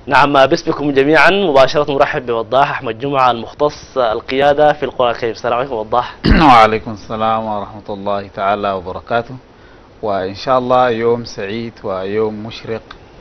نعم، باسمكم جميعا مباشرة مرحب بوضاح أحمد جمعة المختص القيادة في القرآن الكريم. السلام عليكم وضاح. وعليكم السلام ورحمة الله تعالى وبركاته. وإن شاء الله يوم سعيد ويوم مشرق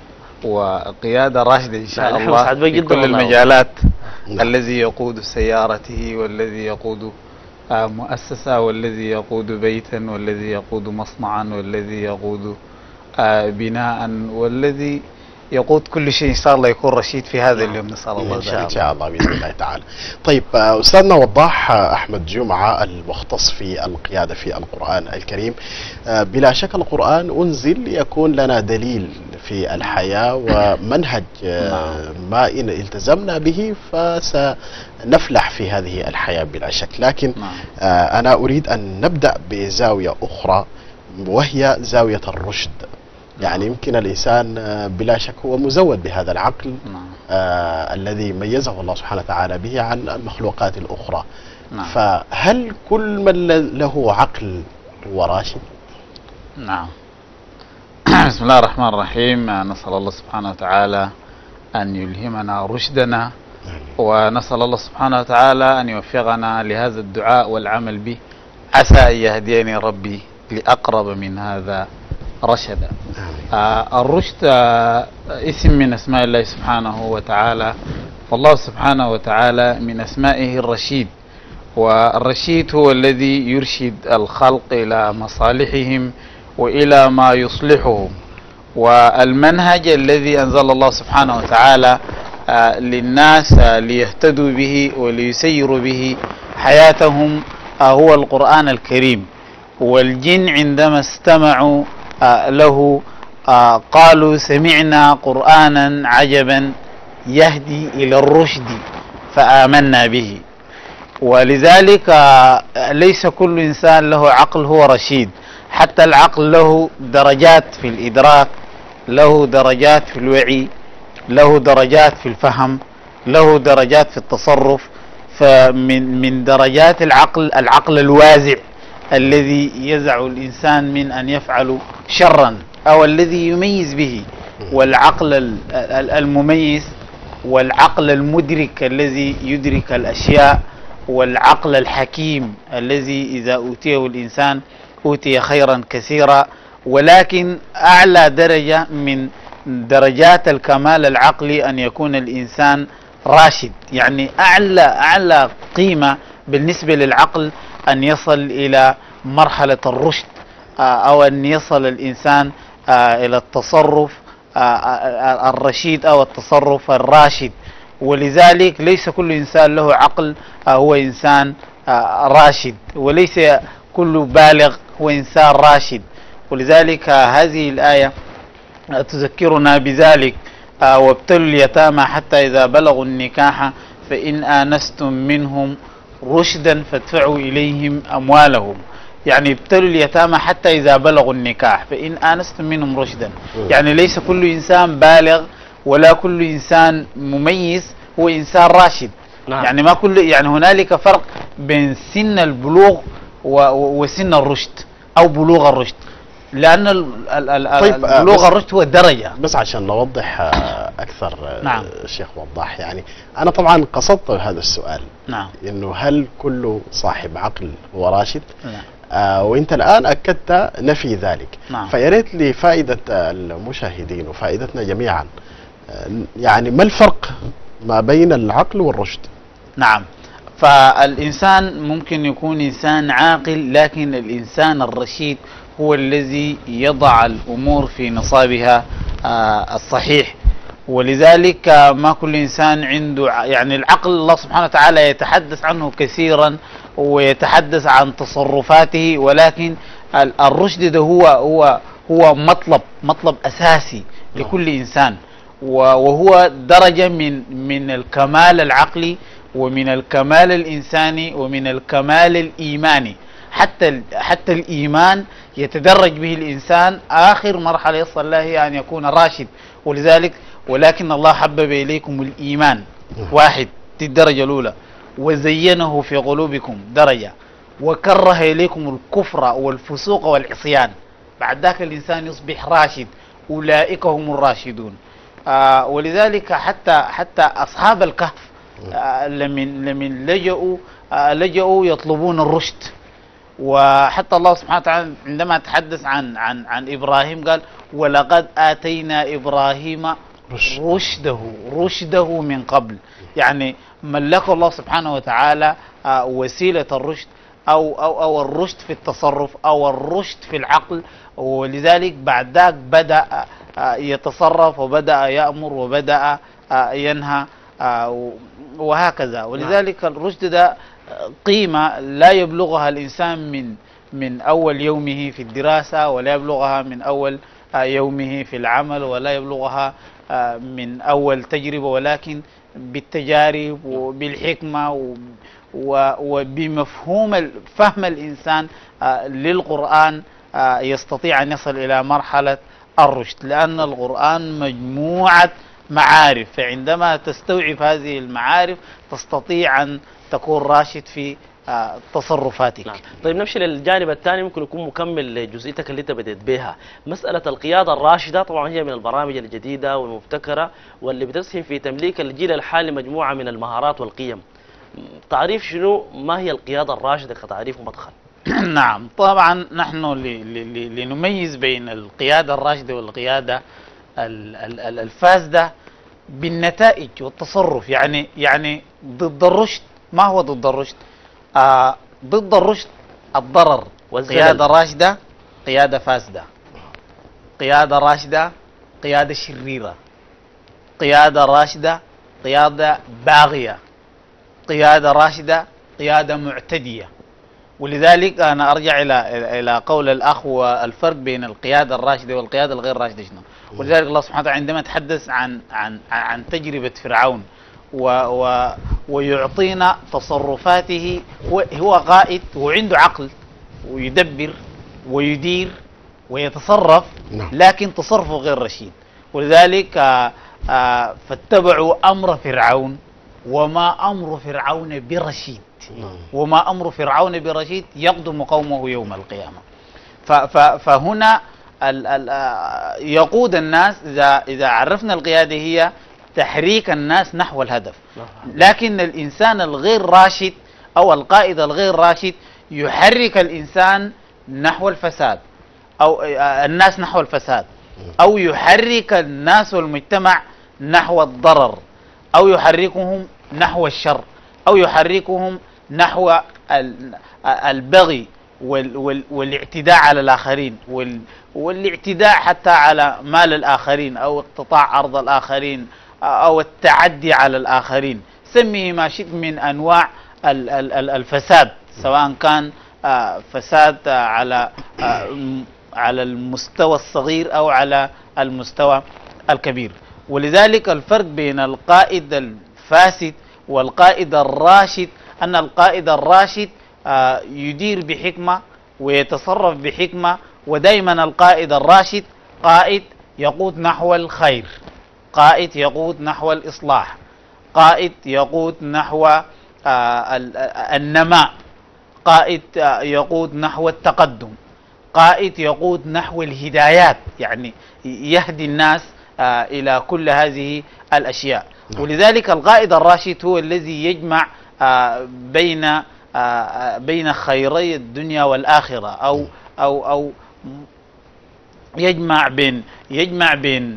وقيادة راشدة إن شاء الله في كل المجالات. الذي يقود سيارته والذي يقود مؤسسة والذي يقود بيتا والذي يقود مصنعا والذي يقود بناء والذي يقود كل شيء إن شاء الله يكون رشيد في هذا اليوم. نسأل الله ذلك إن شاء الله بإذن الله تعالى. طيب أستاذنا وضاح أحمد جمعة المختص في القيادة في القرآن الكريم، بلا شك القرآن أنزل ليكون لنا دليل في الحياة ومنهج ما إن التزمنا به فسنفلح في هذه الحياة بلا شك. لكن أنا أريد أن نبدأ بزاوية أخرى وهي زاوية الرشد. يعني يمكن الإنسان بلا شك هو مزود بهذا العقل الذي ميزه الله سبحانه وتعالى به عن المخلوقات الأخرى. فهل كل من له عقل هو راشد؟ نعم. بسم الله الرحمن الرحيم. نسأل الله سبحانه وتعالى أن يلهمنا رشدنا، ونسأل الله سبحانه وتعالى أن يوفقنا لهذا الدعاء والعمل به. عسى أن يهديني ربي لأقرب من هذا رشدا. الرشد اسم من أسماء الله سبحانه وتعالى، فالله سبحانه وتعالى من أسمائه الرشيد، والرشيد هو الذي يرشد الخلق إلى مصالحهم وإلى ما يصلحهم. والمنهج الذي أنزل الله سبحانه وتعالى للناس ليهتدوا به وليسيروا به حياتهم هو القرآن الكريم. والجن عندما استمعوا له قالوا سمعنا قرآنا عجبا يهدي إلى الرشد فآمنا به. ولذلك ليس كل إنسان له عقل هو رشيد، حتى العقل له درجات في الإدراك، له درجات في الوعي، له درجات في الفهم، له درجات في التصرف. فمن درجات العقل الوازع الذي يزع الإنسان من أن يفعل شرا أو الذي يميز به، والعقل المميز، والعقل المدرك الذي يدرك الأشياء، والعقل الحكيم الذي إذا أوتيه الإنسان أوتي خيرا كثيرا. ولكن أعلى درجة من درجات الكمال العقلي أن يكون الإنسان راشد. يعني أعلى قيمة بالنسبة للعقل أن يصل إلى مرحلة الرشد، أو أن يصل الإنسان إلى التصرف الرشيد أو التصرف الراشد. ولذلك ليس كل إنسان له عقل هو إنسان راشد، وليس كل بالغ هو إنسان راشد. ولذلك هذه الآية تذكرنا بذلك: وابتلوا اليتامى حتى إذا بلغوا النكاح فإن آنستم منهم رشدا فادفعوا إليهم أموالهم. يعني ابتلوا اليتامى حتى إذا بلغوا النكاح فإن آنستم منهم رشدا. يعني ليس كل إنسان بالغ ولا كل إنسان مميز هو إنسان راشد. يعني ما كل، يعني هنالك فرق بين سن البلوغ وسن الرشد أو بلوغ الرشد، لأن بلوغ الرشد هو درجة. بس عشان نوضح أكثر الشيخ وضاح، يعني أنا طبعا قصدت هذا السؤال، إنه هل كل صاحب عقل هو راشد؟ وانت الآن أكدت نفي ذلك. فياريت لفائدة المشاهدين وفائدتنا جميعا، يعني ما الفرق ما بين العقل والرشد؟ نعم. فالإنسان ممكن يكون إنسان عاقل، لكن الإنسان الرشيد هو الذي يضع الأمور في نصابها الصحيح. ولذلك ما كل إنسان عنده، يعني العقل الله سبحانه وتعالى يتحدث عنه كثيرا ويتحدث عن تصرفاته، ولكن الرشد ده هو مطلب أساسي لكل إنسان، وهو درجة من الكمال العقلي ومن الكمال الإنساني ومن الكمال الإيماني. حتى الإيمان يتدرج به الإنسان، آخر مرحلة يصل لها هي أن يكون راشد. ولذلك ولكن الله حبب إليكم الإيمان، واحد دي الدرجة الأولى، وزينه في قلوبكم درجة، وكره إليكم الكفر والفسوق والعصيان. بعد ذاك الإنسان يصبح راشد، أولئك هم الراشدون. ولذلك حتى أصحاب الكهف لمن لجأوا يطلبون الرشد. وحتى الله سبحانه وتعالى عندما تحدث عن إبراهيم قال ولقد آتينا إبراهيم رشده من قبل، يعني ملك الله سبحانه وتعالى وسيلة الرشد أو الرشد في التصرف أو الرشد في العقل، ولذلك بعد ذاك بدأ يتصرف وبدأ يأمر وبدأ ينهى وهكذا. ولذلك الرشد ده قيمة لا يبلغها الإنسان من أول يومه في الدراسة، ولا يبلغها من أول يومه في العمل، ولا يبلغها من أول تجربة، ولكن بالتجارب وبالحكمة وبمفهوم فهم الإنسان للقرآن يستطيع أن يصل إلى مرحلة الرشد، لأن القرآن مجموعة معارف، فعندما تستوعب هذه المعارف تستطيع أن تكون راشد في تصرفاتك. نعم. طيب نمشي للجانب الثاني، ممكن يكون مكمل لجزئيتك اللي انت بديت بها، مسألة القيادة الراشدة. طبعا هي من البرامج الجديدة والمبتكرة واللي بتسهم في تمليك الجيل الحالي مجموعة من المهارات والقيم. تعريف شنو ما هي القيادة الراشدة كتعريف مدخل؟ نعم، طبعا نحن لنميز بين القيادة الراشدة والقيادة الفاسدة بالنتائج والتصرف. يعني ضد الرشد، ما هو ضد الرشد؟ ضد الرشد الضرر. قيادة راشدة قيادة فاسدة، قيادة راشدة قيادة شريرة، قيادة راشدة قيادة باغية، قيادة راشدة قيادة معتدية. ولذلك أنا أرجع إلى قول الأخ والفرق بين القيادة الراشدة والقيادة الغير راشدة شنو. ولذلك الله سبحانه وتعالى عندما تحدث عن تجربة فرعون ويعطينا تصرفاته، هو قائد وعنده عقل ويدبر ويدير ويتصرف، لكن تصرفه غير رشيد. ولذلك فاتبعوا أمر فرعون وما أمر فرعون برشيد، وما أمر فرعون برشيد يقدم قومه يوم القيامة. فهنا يقود الناس، إذا عرفنا القيادة هي تحريك الناس نحو الهدف. لكن الإنسان الغير راشد أو القائد الغير راشد يحرك الإنسان نحو الفساد أو الناس نحو الفساد، أو يحرك الناس والمجتمع نحو الضرر، أو يحركهم نحو الشر، أو يحركهم نحو البغي والاعتداء على الآخرين والاعتداء حتى على مال الآخرين، أو اقتطاع أرض الآخرين، أو التعدي على الآخرين. سميه ما شئت من أنواع الفساد، سواء كان فساد على المستوى الصغير أو على المستوى الكبير. ولذلك الفرق بين القائد الفاسد والقائد الراشد أن القائد الراشد يدير بحكمة ويتصرف بحكمة، ودائما القائد الراشد قائد يقود نحو الخير، قائد يقود نحو الإصلاح، قائد يقود نحو النماء، قائد يقود نحو التقدم، قائد يقود نحو الهدايات، يعني يهدي الناس إلى كل هذه الأشياء. ولذلك القائد الراشد هو الذي يجمع بين خيري الدنيا والآخرة، أو يجمع بين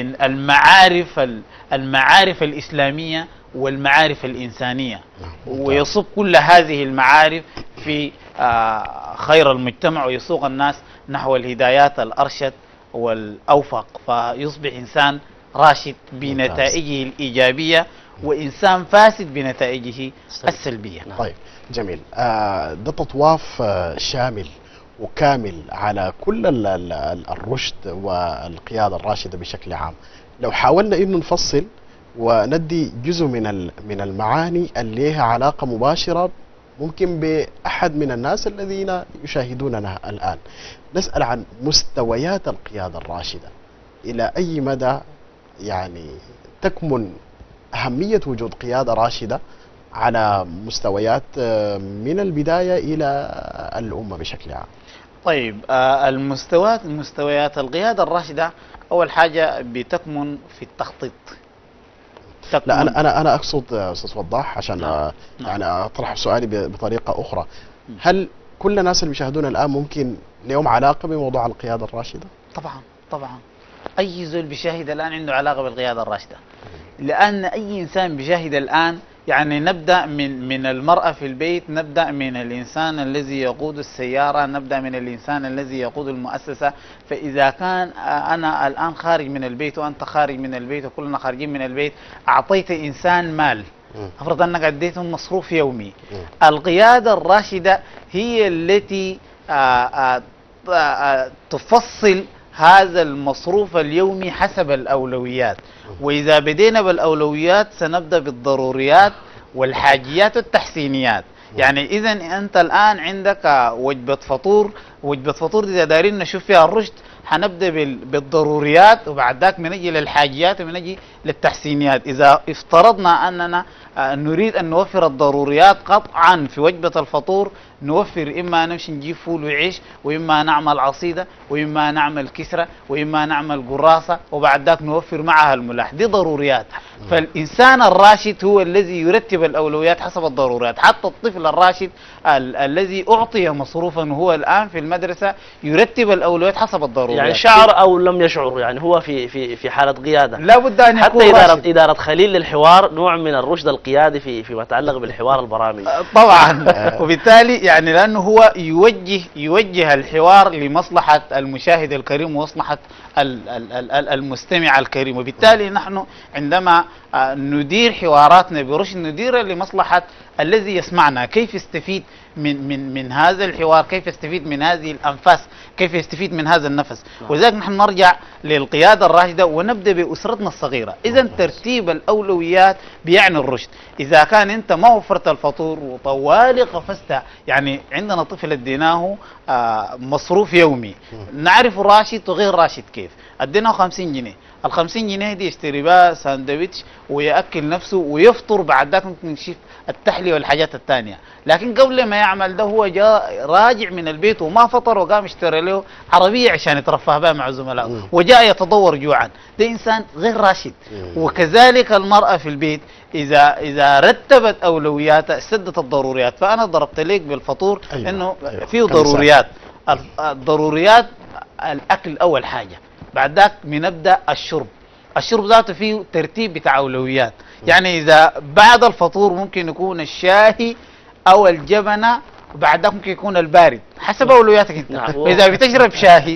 المعارف الإسلامية والمعارف الإنسانية، ويصب كل هذه المعارف في خير المجتمع ويسوق الناس نحو الهدايات الأرشد والأوفق، فيصبح إنسان راشد بنتائجه الإيجابية وإنسان فاسد بنتائجه السلبية. طيب جميل. ده تطواف شامل وكامل على كل الرشد والقيادة الراشدة بشكل عام. لو حاولنا إنه نفصل وندي جزء من المعاني اللي لها علاقة مباشرة ممكن بأحد من الناس الذين يشاهدوننا الآن، نسأل عن مستويات القيادة الراشدة، إلى أي مدى يعني تكمن أهمية وجود قيادة راشدة على مستويات من البداية إلى الأمة بشكل عام. طيب مستويات القيادة الراشدة أول حاجة بتكمن في التخطيط. لا، انا اقصد استاذ وضاح عشان نعم. يعني اطرح سؤالي بطريقه اخرى. هل كل الناس اللي بيشاهدونا الان ممكن لهم علاقه بموضوع القياده الراشده؟ طبعا أي زول بيشاهد الآن عنده علاقة بالقيادة الراشدة، لأن أي إنسان بيشاهد الآن، يعني نبدأ من المرأة في البيت، نبدأ من الإنسان الذي يقود السيارة، نبدأ من الإنسان الذي يقود المؤسسة. فإذا كان أنا الآن خارج من البيت وأنت خارج من البيت وكلنا خارجين من البيت، أعطيت إنسان مال، أفرض أنك أديته مصروف يومي، القيادة الراشدة هي التي تفصل هذا المصروف اليومي حسب الأولويات. وإذا بدينا بالأولويات سنبدأ بالضروريات والحاجيات والتحسينيات. يعني إذا أنت الآن عندك وجبة فطور إذا دارين نشوف فيها الرشد، حنبدأ بالضروريات وبعد ذاك بنجي للحاجيات وبنجي للتحسينيات. إذا افترضنا أننا نريد أن نوفر الضروريات قطعا في وجبة الفطور، نوفر إما نمشي نجيب فول وعيش، وإما نعمل عصيدة، وإما نعمل كسرة، وإما نعمل قراصة، وبعد ذاك نوفر معها الملاح. دي ضروريات. فالإنسان الراشد هو الذي يرتب الأولويات حسب الضروريات. حتى الطفل الراشد الذي أعطي مصروفا وهو الآن في المدرسة يرتب الأولويات حسب الضروريات. يعني شعر أو لم يشعر، يعني هو في حالة قيادة. لا بد أن يكون حتى راشد. إدارة خليل للحوار نوع من الرشد القيادي فيما يتعلق بالحوار البرامجي. طبعا. وبالتالي يعني لأنه هو يوجه الحوار لمصلحة المشاهد الكريم ومصلحة المستمع الكريم. وبالتالي نحن عندما ندير حواراتنا برشد نديرها لمصلحة الذي يسمعنا، كيف يستفيد من هذا الحوار، كيف يستفيد من هذه الأنفاس، كيف يستفيد من هذا النفس. وذلك نحن نرجع للقيادة الراشدة ونبدأ بأسرتنا الصغيرة. إذا ترتيب الأولويات بيعني الرشد. إذا كان أنت ما وفرت الفطور وطوالي قفزت، يعني عندنا طفل اديناه مصروف يومي، نعرف راشد وغير راشد كيف. اديناه 50 جنيه، ال 50 جنيه دي يشتري بها ساندويتش ويأكل نفسه ويفطر، بعد ذاك ممكن نشوف التحلية والحاجات الثانية. لكن قبل ما يعمل ده هو جاء راجع من البيت وما فطر وقام اشترى له عربية عشان يترفه بها مع زملائه وجاء يتدور جوعا. ده إنسان غير راشد. وكذلك المرأة في البيت إذا رتبت أولوياتها سدت الضروريات. فأنا ضربت لك بالفطور إنه فيه ضروريات. الضروريات الأكل أول حاجة، بعد ذاك بنبدأ الشرب ذاته فيه ترتيب بتاع أولويات. يعني إذا بعد الفطور ممكن يكون الشاهي أو الجبنة، وبعد ذاك ممكن يكون البارد حسب أولوياتك أنت. فإذا بتشرب شاهي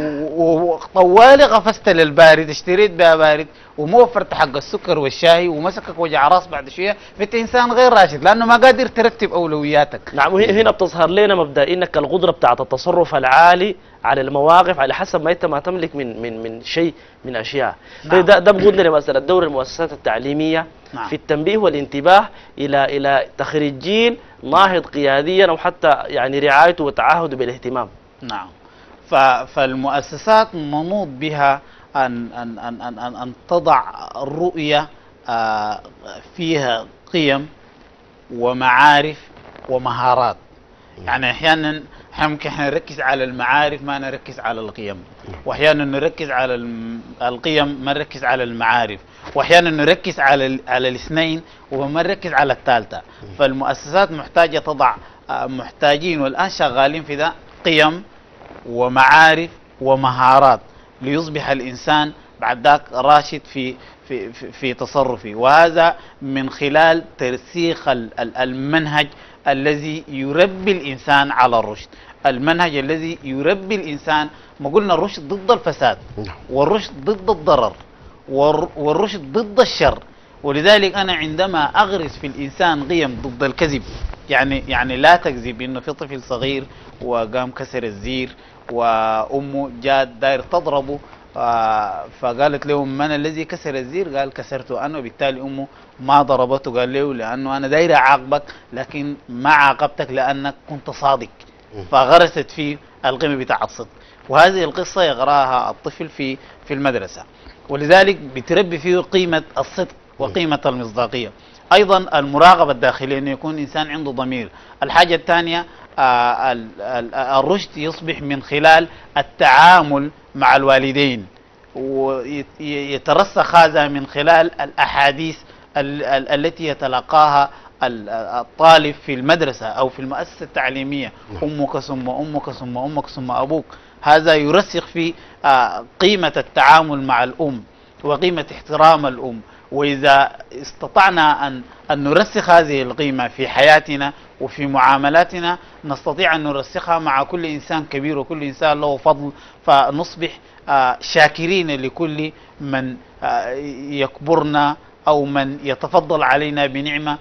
وطوالي قفزت للبارد، اشتريت بها بارد وما وفرت حق السكر والشاي ومسكك وجع راس بعد شويه، فانت انسان غير راشد لانه ما قادر ترتب اولوياتك. نعم. هنا بتظهر لنا مبدا انك القدره بتاعت التصرف العالي على المواقف على حسب ما انت ما تملك من شيء من اشياء. نعم. ده بقودنا لمساله دور المؤسسات التعليميه نعم. في التنبيه والانتباه الى تخريج جيل ناهض قياديا او حتى يعني رعايته وتعهده بالاهتمام. نعم. فالمؤسسات منوط بها أن تضع الرؤية فيها قيم ومعارف ومهارات. يعني أحيانا ممكن نركز على المعارف ما نركز على القيم، وأحيانا نركز على القيم ما نركز على المعارف، وأحيانا نركز على الاثنين وما نركز على الثالثة. فالمؤسسات محتاجة تضع محتاجين والآن شغالين في ده قيم ومعارف ومهارات ليصبح الإنسان بعد ذاك راشد في تصرفه. وهذا من خلال ترسيخ المنهج الذي يربي الإنسان على الرشد، المنهج الذي يربي الإنسان. ما قلنا الرشد ضد الفساد، والرشد ضد الضرر، والرشد ضد الشر. ولذلك أنا عندما أغرس في الإنسان قيم ضد الكذب، يعني لا تكذب، إنه في طفل صغير وقام كسر الزير وأمه جات داير تضربه، فقالت له من الذي كسر الزير؟ قال كسرته أنا. وبالتالي أمه ما ضربته، قال له لأنه أنا داير أعاقبك لكن ما عاقبتك لأنك كنت صادق. فغرست فيه القيمة بتاع الصدق. وهذه القصة يقرأها الطفل في المدرسة، ولذلك بتربي فيه قيمة الصدق وقيمة المصداقية. أيضا المراقبة الداخلية، أنه يكون إنسان عنده ضمير. الحاجة الثانية الرشد يصبح من خلال التعامل مع الوالدين، ويترسخ هذا من خلال الأحاديث التي يتلقاها الطالب في المدرسة أو في المؤسسة التعليمية، أمك ثم أمك ثم أمك ثم أبوك. هذا يرسخ في قيمة التعامل مع الأم وقيمة احترام الأم. وإذا استطعنا أن نرسخ هذه القيمة في حياتنا وفي معاملاتنا، نستطيع أن نرسخها مع كل إنسان كبير وكل إنسان له فضل، فنصبح شاكرين لكل من يكبرنا أو من يتفضل علينا بنعمة.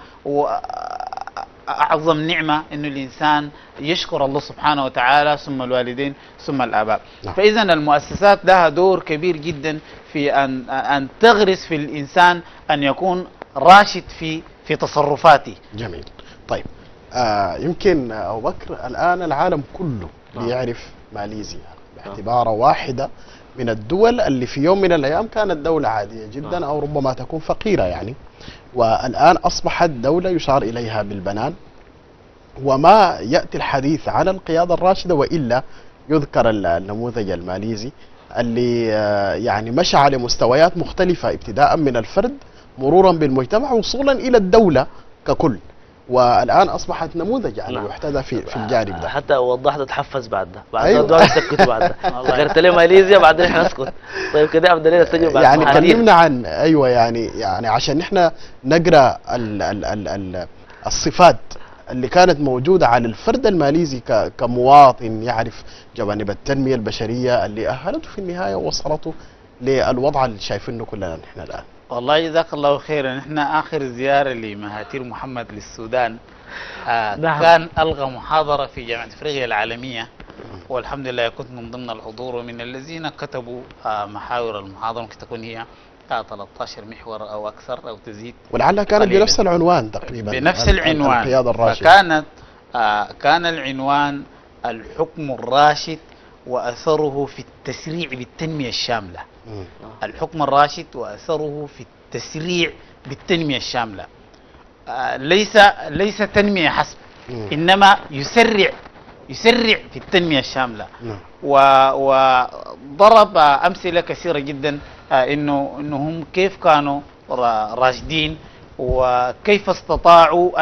وأعظم نعمة أن الإنسان يشكر الله سبحانه وتعالى، ثم الوالدين، ثم الآباء. فإذا المؤسسات لها دور كبير جدا في أن تغرس في الإنسان أن يكون راشد في تصرفاته. جميل. طيب يمكن أبو بكر الآن العالم كله بيعرف ماليزيا باعتبارها واحدة من الدول اللي في يوم من الأيام كانت دولة عادية جدا أو ربما تكون فقيرة يعني، والآن أصبحت دولة يشار إليها بالبنان. وما يأتي الحديث عن القيادة الراشدة وإلا يذكر النموذج الماليزي اللي يعني مشى على مستويات مختلفة، ابتداء من الفرد مرورا بالمجتمع وصولا إلى الدولة ككل، والآن أصبحت نموذج يعني يحتذى في الجانب ده. حتى وضحت تحفز بعد ده، بعد أيوة. ده سكتوا بعد ده ذكرت لي ماليزيا بعدين احنا نسكت. طيب كده ابدا لنا السجن بعد يعني كلمنا عن ايوه يعني عشان احنا نقرا الصفات اللي كانت موجوده على الفرد الماليزي كمواطن يعرف جوانب التنميه البشريه اللي اهلته في النهايه ووصلته للوضع اللي شايفينه كلنا نحن الان. والله جزاك الله خيرا. نحن آخر زيارة لمهاتير محمد للسودان نعم. كان ألغى محاضرة في جامعة افريقيا العالمية، والحمد لله كنت من ضمن الحضور ومن الذين كتبوا محاور المحاضرة. ممكن تكون هي 13 محور أو أكثر أو تزيد، ولعلها كانت بنفس العنوان تقريبا، بنفس العنوان. القيادة الراشدة. فكانت كان العنوان الحكم الراشد وأثره في التسريع بالتنمية الشاملة. الحكم الراشد وأثره في التسريع بالتنمية الشاملة، ليس تنمية حسب، إنما يسرع في التنمية الشاملة. وضرب أمثلة كثيرة جدا إنهم كيف كانوا راشدين وكيف استطاعوا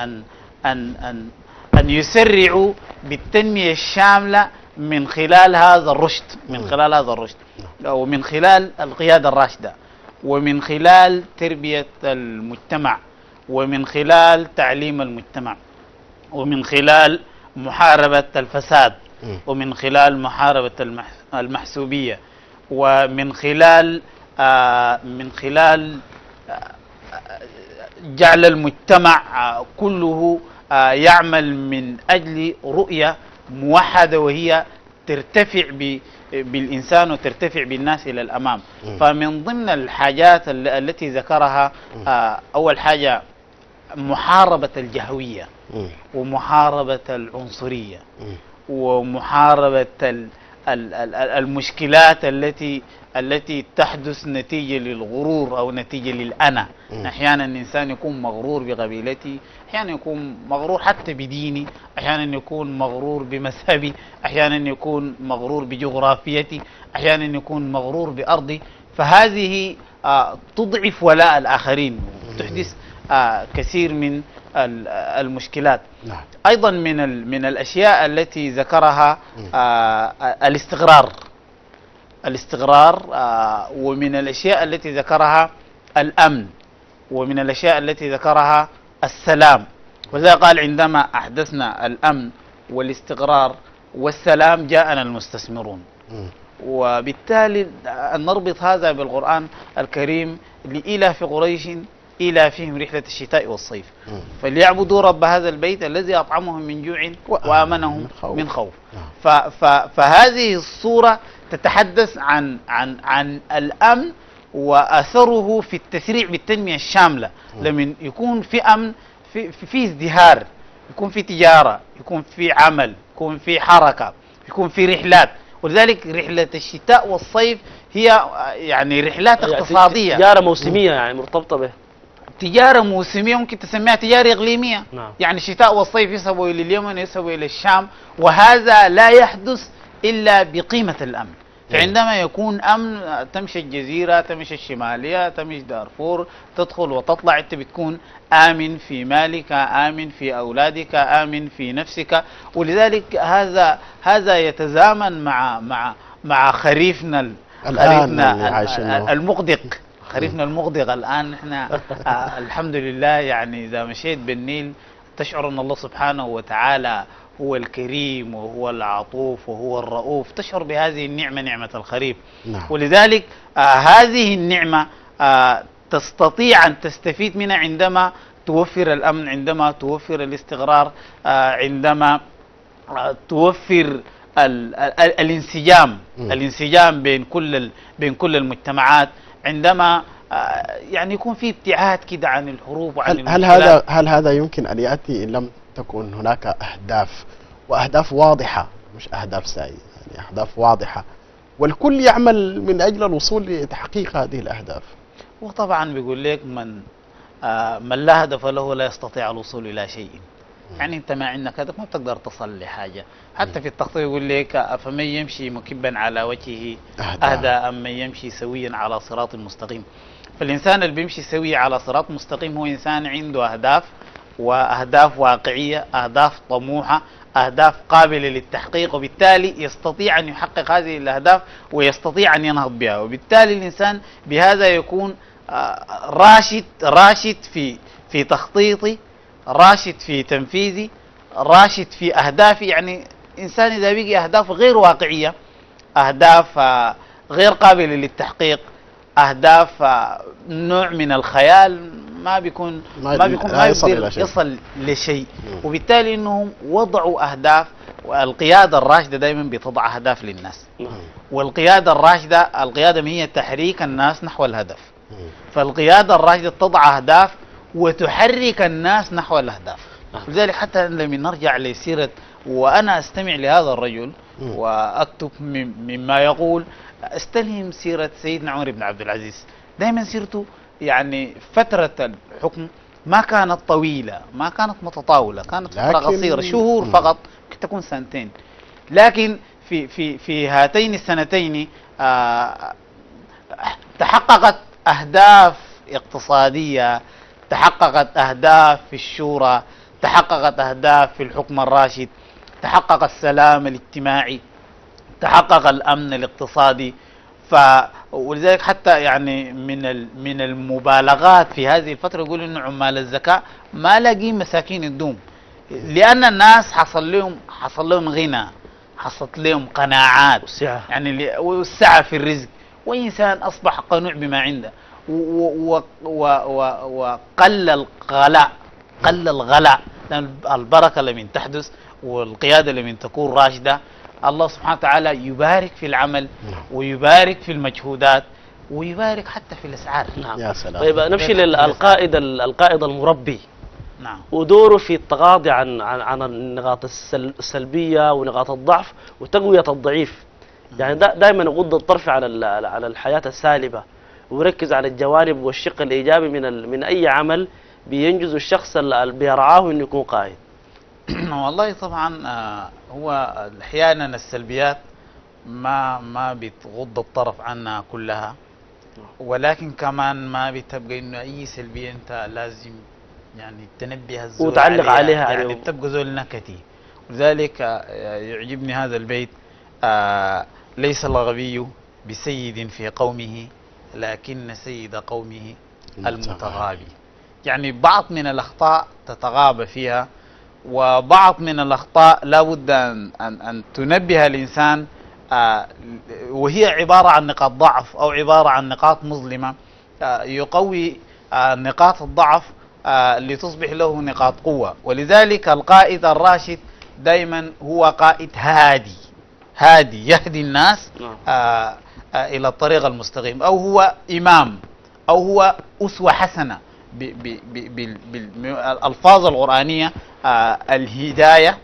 أن يسرعوا بالتنمية الشاملة من خلال هذا الرشد، ومن خلال القيادة الراشدة، ومن خلال تربية المجتمع، ومن خلال تعليم المجتمع، ومن خلال محاربة الفساد، ومن خلال محاربة المحسوبية، ومن خلال جعل المجتمع كله يعمل من أجل رؤية موحدة، وهي ترتفع بالإنسان وترتفع بالناس إلى الأمام. فمن ضمن الحاجات التي ذكرها أول حاجة محاربة الجهوية، ومحاربة العنصرية، ومحاربة المشكلات التي تحدث نتيجة للغرور أو نتيجة للأنا. أحيانا الإنسان يكون مغرور بقبيلته، أحيانا يكون مغرور حتى بديني، أحيانا يكون مغرور بمذهبي، أحيانا يكون مغرور بجغرافيتي، أحيانا يكون مغرور بأرضي. فهذه تضعف ولاء الآخرين وتحدث كثير من المشكلات. أيضا من الأشياء التي ذكرها الاستقرار، ومن الأشياء التي ذكرها الأمن، ومن الأشياء التي ذكرها السلام. وذا قال عندما أحدثنا الأمن والاستقرار والسلام جاءنا المستثمرون. وبالتالي نربط هذا بالقرآن الكريم: لإيلاف قريش إيلافهم رحلة الشتاء والصيف فليعبدوا رب هذا البيت الذي أطعمهم من جوع وآمنهم من خوف. فهذه الصورة تتحدث عن الأمن وأثره في التسريع بالتنمية الشاملة. لمن يكون في أمن، في ازدهار، يكون في تجارة، يكون في عمل، يكون في حركة، يكون في رحلات. ولذلك رحلة الشتاء والصيف هي يعني رحلات اقتصادية، تجارة موسمية يعني مرتبطة به، تجارة موسمية ممكن تسميها تجارة إقليمية. نعم. يعني الشتاء والصيف يذهبوا إلى اليمن، يذهبوا إلى الشام، وهذا لا يحدث إلا بقيمة الأمن. فعندما يكون أمن، تمشي الجزيرة، تمشي الشمالية، تمشي دارفور، تدخل وتطلع، أنت بتكون آمن في مالك، آمن في أولادك، آمن في نفسك. ولذلك هذا يتزامن مع خريفنا المغدق. خريفنا المغدق الآن احنا الحمد لله، يعني إذا مشيت بالنيل تشعر أن الله سبحانه وتعالى هو الكريم وهو العطوف وهو الرؤوف، تشعر بهذه النعمة، نعمة الخريف. نعم. ولذلك هذه النعمة تستطيع أن تستفيد منها عندما توفر الأمن، عندما توفر الاستقرار، عندما توفر الانسجام بين كل المجتمعات، عندما يعني يكون في ابتعاد كده عن الحروب وعن هل هذا يمكن أن يأتي إن لم تكن هناك أهداف، وأهداف واضحة، مش أهداف سائية، يعني أهداف واضحة والكل يعمل من أجل الوصول لتحقيق هذه الأهداف؟ وطبعا بيقول لك من لا هدف له لا يستطيع الوصول إلى شيء. يعني انت ما عندك هدف ما بتقدر تصل لحاجه. حتى في التخطيط يقول لك افمن يمشي مكبا على وجهه اهدى ام من يمشي سويا على صراط مستقيم. فالانسان اللي بيمشي سوي على صراط مستقيم هو انسان عنده اهداف، واهداف واقعيه، اهداف طموحه، اهداف قابله للتحقيق، وبالتالي يستطيع ان يحقق هذه الاهداف ويستطيع ان ينهض بها. وبالتالي الانسان بهذا يكون راشد في تخطيطي، راشد في تنفيذي، راشد في أهدافي. يعني إنسان إذا بيجي أهداف غير واقعية، أهداف غير قابلة للتحقيق، أهداف نوع من الخيال، ما يصل لشيء. وبالتالي إنهم وضعوا أهداف. والقيادة الراشدة دائما بتضع أهداف للناس، والقيادة الراشدة القيادة هي تحريك الناس نحو الهدف. فالقيادة الراشدة تضع أهداف وتحرك الناس نحو الأهداف. لذلك حتى لما نرجع لسيرة، وأنا أستمع لهذا الرجل وأكتب مما يقول، استلهم سيرة سيدنا عمر بن عبد العزيز. دائما سيرته يعني فترة الحكم ما كانت طويلة، ما كانت متطاولة، كانت فترة قصيرة، شهور فقط، ممكن تكون سنتين. لكن في هاتين السنتين تحققت أهداف اقتصادية، تحققت أهداف في الشورى، تحققت أهداف في الحكم الراشد، تحقق السلام الاجتماعي، تحقق الأمن الاقتصادي. ولذلك حتى يعني من المبالغات في هذه الفترة يقول إنه عمال الزكاة ما لاقين مساكين الدوم، لأن الناس حصل لهم غنى، حصلت لهم قناعات، يعني والسعة في الرزق، وإنسان أصبح قنوع بما عنده، وقل الغلاء، لأن البركة لمن تحدث والقيادة لمن تكون راشدة. الله سبحانه وتعالى يبارك في العمل ويبارك في المجهودات ويبارك حتى في الأسعار. نعم. يا سلام. طيب نمشي للقائد المربي. نعم. ودوره في التغاضي عن النقاط السلبية ونقاط الضعف وتقوية الضعيف. يعني دائما يغض الطرف على الحياة السالبة ويركز على الجوانب والشق الإيجابي من أي عمل بينجز الشخص اللي بيرعاه إنه يكون قائد. والله طبعا هو أحيانا السلبيات ما بتغض الطرف عنها كلها، ولكن كمان ما بتبقى إنه أي سلبية أنت لازم يعني تنبه الزول وتعلق عليها يعني بتبقى زول نكتي. لذلك يعجبني هذا البيت: ليس الغبي بسيد في قومه لكن سيد قومه المتغابي. يعني بعض من الأخطاء تتغابى فيها، وبعض من الأخطاء لا بد أن تنبه الإنسان، وهي عبارة عن نقاط ضعف أو عبارة عن نقاط مظلمة، يقوي نقاط الضعف لتصبح له نقاط قوة. ولذلك القائد الراشد دائما هو قائد هادي يهدي الناس إلى الطريق المستقيم، أو هو إمام، أو هو أسوة حسنة بالألفاظ القرآنية: الهداية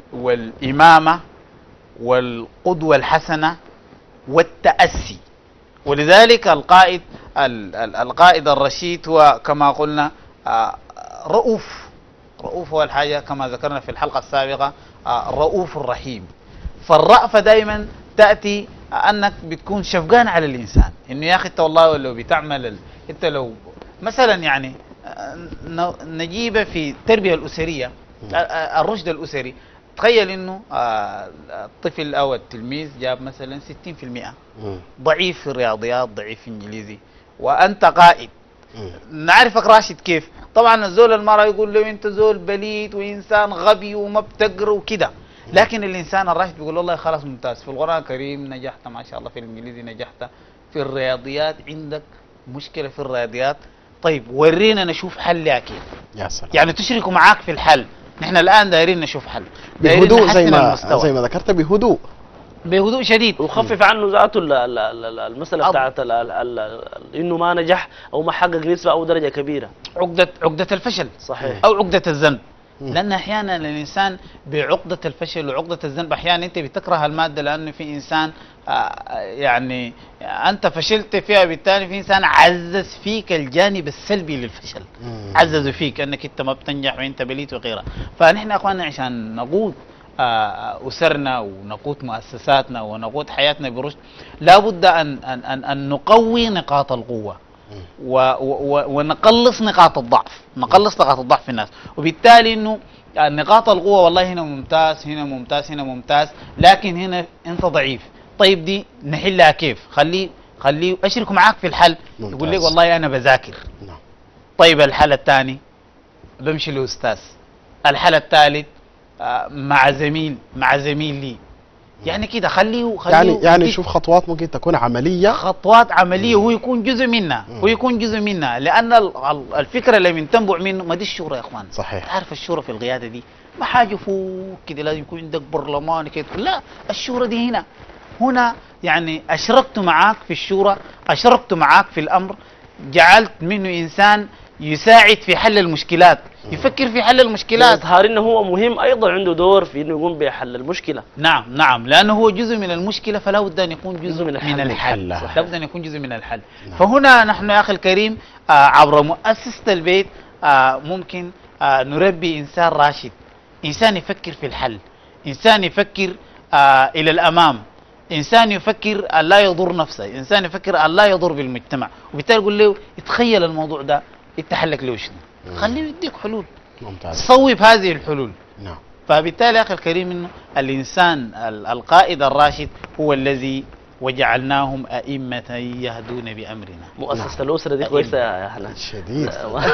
والإمامة والقدوة الحسنة والتأسي. ولذلك القائد الرشيد هو كما قلنا رؤوف. رؤوف هو الحاجة كما ذكرنا في الحلقة السابقة، رؤوف الرحيم. فالرأفة دائما تأتي أنك بتكون شفقان على الإنسان، إنه يا أخي أنت والله لو بتعمل أنت لو مثلا يعني نجيب في التربية الأسرية، الرشد الأسري. تخيل إنه الطفل أو التلميذ جاب مثلا 60%، ضعيف في الرياضيات، ضعيف في الإنجليزي، وأنت قائد. نعرفك راشد كيف؟ طبعا الزول المرة يقول له أنت زول بليد وإنسان غبي وما بتقرأ وكده، لكن الإنسان الراشد بيقول والله خلاص ممتاز، في القرآن الكريم نجحت ما شاء الله، في الإنجليزي نجحت، في الرياضيات عندك مشكلة في الرياضيات، طيب ورينا نشوف حل يا كيف. يا سلام. يعني تشركوا معاك في الحل. نحن الآن دايرين نشوف حل بهدوء، زي ما ذكرت، بهدوء شديد، وخفف عنه ذاته المسألة بتاعت انه ما نجح او ما حقق نسبة او درجة كبيرة، عقدة الفشل. صحيح. او عقدة الذنب. لأن أحيانا الإنسان بعقدة الفشل وعقدة الذنب، أحيانا أنت بتكره المادة لأنه في إنسان يعني أنت فشلت فيها، بالتالي في إنسان عزز فيك الجانب السلبي للفشل، عززوا فيك أنك أنت ما بتنجح وأنت بليت وغيرها. فنحن أخواننا عشان نقود أسرنا ونقود مؤسساتنا ونقود حياتنا برشد، لابد أن نقوي نقاط القوة ونقلص نقاط الضعف، نقلص نقاط الضعف في الناس. وبالتالي انه نقاط القوه والله هنا ممتاز، هنا ممتاز، هنا ممتاز، لكن هنا انت ضعيف. طيب دي نحلها كيف؟ خليه اشرك معاك في الحل. ممتاز. يقول لك والله انا بذاكر. نعم. طيب الحل الثاني بمشي لاستاذ. الحل الثالث مع زميل لي. يعني كده خليه يعني شوف خطوات ممكن تكون عملية، خطوات عملية، وهو يكون جزء منها، لأن الفكرة اللي من تنبع منه ما دي الشورى يا اخوان. صحيح. تعرف الشورى في القيادة دي ما حاجة فوق كده، لازم يكون عندك برلمان كده، لا، الشورى دي هنا يعني أشركت معاك في الشورى، أشركت معاك في الأمر، جعلت منه إنسان يساعد في حل المشكلات، يفكر في حل المشكلات، إظهار انه هو مهم، ايضا عنده دور في انه يقوم بحل المشكله. نعم، لانه هو جزء من المشكله، فلا بد ان يكون جزء من الحل. لا بد ان يكون جزء من الحل. نعم. فهنا نحن يا اخي الكريم عبر مؤسسه البيت ممكن نربي انسان راشد، انسان يفكر في الحل، انسان يفكر الى الامام، انسان يفكر ان لا يضر نفسه، انسان يفكر ان لا يضر بالمجتمع. وبالتالي يقول له يتخيل الموضوع ده انت حلك له شنو؟ خليه يديك حلول. ممتاز. صوب هذه الحلول. نعم. فبالتالي يا اخي الكريم انه الانسان القائد الراشد هو الذي وجعلناهم أئمة يهدون بأمرنا. مؤسسة الأسرة دي كويسة يا حنان. شديد.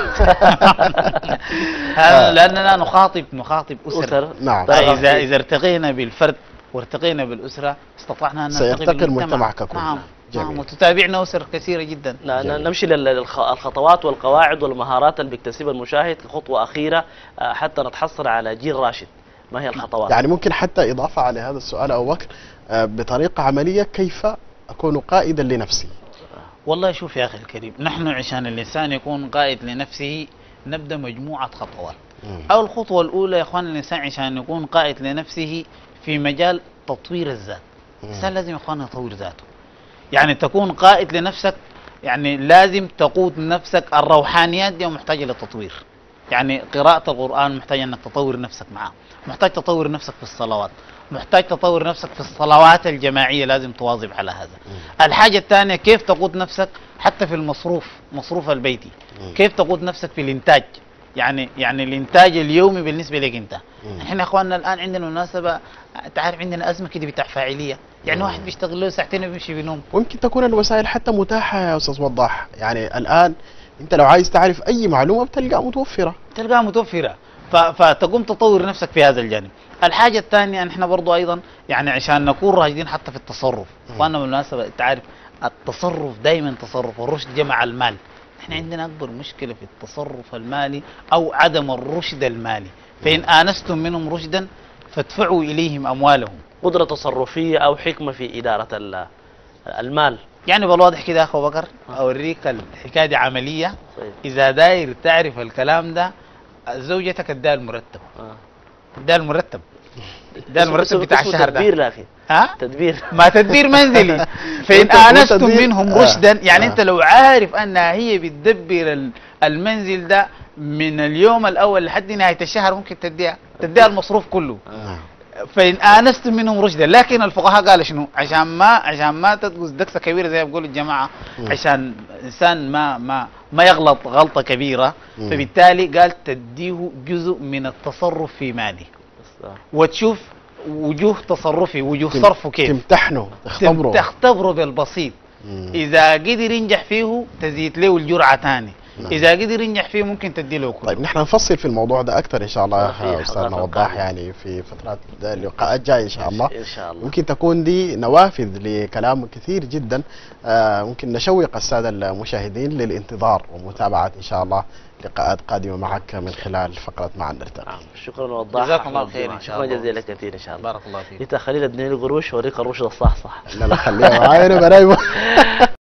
لأننا نخاطب أسر. نعم. إذا ارتقينا بالفرد وارتقينا بالأسرة استطعنا أن سيرتقي المجتمع ككل. نعم. وتتابعنا أسر كثيرة جدا. نمشي للخطوات والقواعد والمهارات اللي بيكتسبها المشاهد كخطوة أخيرة حتى نتحصل على جيل راشد. ما هي الخطوات؟ يعني ممكن حتى إضافة على هذا السؤال أو بكر بطريقة عملية، كيف أكون قائدا لنفسي؟ والله شوف يا أخي الكريم، نحن عشان الإنسان يكون قائد لنفسه نبدأ مجموعة خطوات. أول الخطوة الأولى يا أخوان، الإنسان عشان يكون قائد لنفسه في مجال تطوير الذات. الإنسان لازم يا أخوان يطور ذاته. يعني تكون قائد لنفسك، يعني لازم تقود نفسك. الروحانيات دي محتاجة للتطوير. يعني قراءة القرآن محتاج أنك تطور نفسك معه، محتاج تطور نفسك في الصلوات، محتاج تطور نفسك في الصلوات الجماعية، لازم تواظب على هذا. الحاجة الثانية كيف تقود نفسك حتى في مصروف البيتي، كيف تقود نفسك في الإنتاج، يعني الإنتاج اليومي بالنسبة لك أنت. احنا يا اخواننا الآن عندنا مناسبة، تعرف عندنا أزمة كده بتاع فاعلية، يعني واحد بيشتغل له ساعتين وبيمشي بينوم. ممكن تكون الوسائل حتى متاحة يا أستاذ وضاح، يعني الآن أنت لو عايز تعرف أي معلومة بتلقاها متوفرة. فتقوم تطور نفسك في هذا الجانب. الحاجة الثانية نحن برضو أيضا يعني عشان نكون راشدين حتى في التصرف. وأنا بالمناسبة تعرف التصرف دائما تصرف، والرشد جمع المال. احنا عندنا أكبر مشكلة في التصرف المالي أو عدم الرشد المالي. فإن آنستم منهم رشدا فادفعوا إليهم أموالهم. قدرة تصرفية أو حكمة في إدارة المال. يعني بالواضح كده يا أخو بكر أوريك الحكاية دي عملية. إذا داير تعرف الكلام ده، زوجتك اديها المرتب. ده المرتب بتاع اسمه الشهر ده. تدبير يا اخي، ها تدبير. ما تدبير منزلي. فإن هو آنستم تدبير. منهم رشدا، يعني آه. أنت لو عارف أنها هي بتدبر المنزل ده من اليوم الأول لحد نهاية الشهر، ممكن تديها المصروف كله. نعم. فإن آنستم منهم رشدا. لكن الفقهاء قالوا شنو؟ عشان ما تدقس دكسة كبيرة زي ما بيقولوا الجماعة، عشان الإنسان ما يغلط غلطة كبيرة، فبالتالي قال تديه جزء من التصرف في ماله، وتشوف وجوه تصرفه، وجوه صرفه كيف، تمتحنه، تختبره بالبسيط. إذا قدر ينجح فيه تزيد له الجرعة ثاني، إذا قدر ينجح فيه ممكن تدي له كله. طيب نحن نفصل في الموضوع ده أكثر إن شاء الله أستاذنا وضاح، يعني في فترات اللقاءات جاية إن شاء الله. إن شاء الله ممكن تكون دي نوافذ لكلام كثير جدا. ممكن نشوق السادة المشاهدين للانتظار ومتابعة إن شاء الله لقاءات قادمة معك من خلال فقرة معا نرتقي. شكرا وضاح. جزاكم الله خير إن شاء الله. شكرا جزيلا كثير إن شاء الله. بارك الله فيك. انت خليل اديني قروش اوريك الرشد الصح. لا خليها معايا انا بنايمه.